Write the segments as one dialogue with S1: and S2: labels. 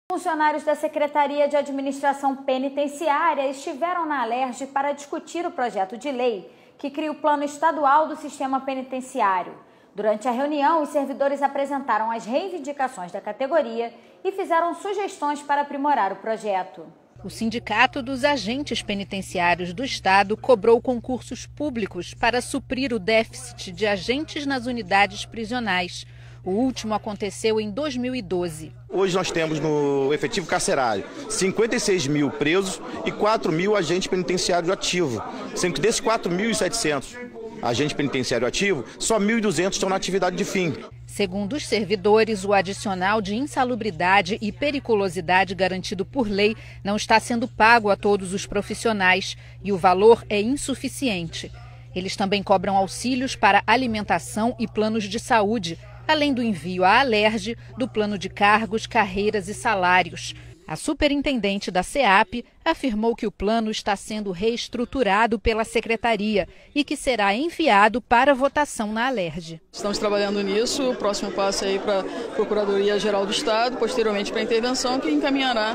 S1: Funcionários da Secretaria de Administração Penitenciária estiveram na Alerj para discutir o projeto de lei que cria o Plano Estadual do Sistema Penitenciário. Durante a reunião, os servidores apresentaram as reivindicações da categoria e fizeram sugestões para aprimorar o projeto.
S2: O Sindicato dos Agentes Penitenciários do Estado cobrou concursos públicos para suprir o déficit de agentes nas unidades prisionais. O último aconteceu em 2012.
S3: Hoje nós temos no efetivo carcerário 56 mil presos e 4 mil agentes penitenciários ativos. Sendo que desses 4.700 agentes penitenciários ativos, só 1.200 estão na atividade de fim.
S2: Segundo os servidores, o adicional de insalubridade e periculosidade garantido por lei não está sendo pago a todos os profissionais e o valor é insuficiente. Eles também cobram auxílios para alimentação e planos de saúde, além do envio à Alerj do plano de cargos, carreiras e salários. A superintendente da SEAP afirmou que o plano está sendo reestruturado pela secretaria e que será enviado para votação na Alerj.
S4: Estamos trabalhando nisso, o próximo passo é ir para a Procuradoria-Geral do Estado, posteriormente para a intervenção, que encaminhará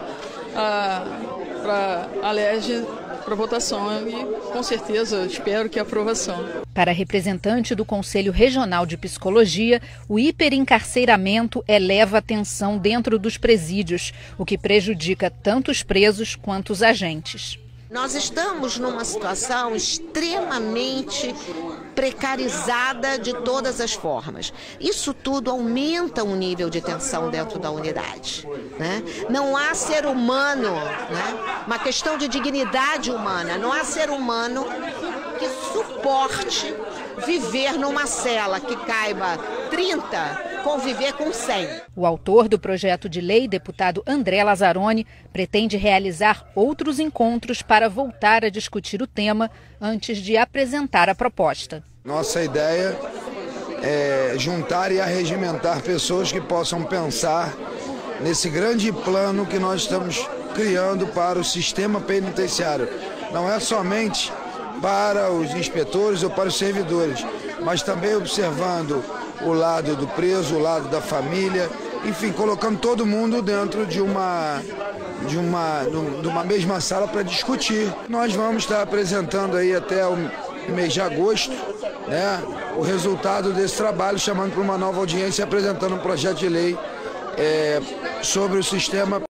S4: para a Alerj para votação e, com certeza, espero que a aprovação.
S2: Para a representante do Conselho Regional de Psicologia, o hiperencarceramento eleva a tensão dentro dos presídios, o que prejudica tanto os presos quanto os agentes.
S5: Nós estamos numa situação extremamente precarizada de todas as formas. Isso tudo aumenta o nível de tensão dentro da unidade, né? Não há ser humano, né? Uma questão de dignidade humana. Não há ser humano que suporte viver numa cela que caiba 30, conviver com 100.
S2: O autor do projeto de lei, deputado André Lazzaroni, pretende realizar outros encontros para voltar a discutir o tema antes de apresentar a proposta.
S6: Nossa ideia é juntar e arregimentar pessoas que possam pensar nesse grande plano que nós estamos criando para o sistema penitenciário. Não é somente para os inspetores ou para os servidores, mas também observando o lado do preso, o lado da família, enfim, colocando todo mundo dentro de uma mesma sala para discutir. Nós vamos estar apresentando aí até o mês de agosto, né, o resultado desse trabalho, chamando para uma nova audiência e apresentando um projeto de lei sobre o sistema